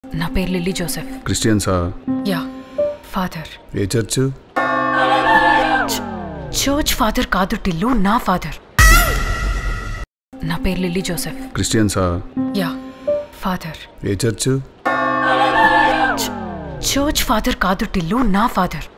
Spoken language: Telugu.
నా పేరు లిల్లీ జోసెఫ్. క్రిస్టియన్సా? యా. ఫాదర్. ఏ చర్చ్? చర్చ్ ఫాదర్ కాదు టిల్లు, నా ఫాదర్. నా పేరు లిల్లీ జోసెఫ్. క్రిస్టియన్సా? యా. ఫాదర్. ఏ చర్చ్? చర్చ్ ఫాదర్ కాదు టిల్లు, నా ఫాదర్.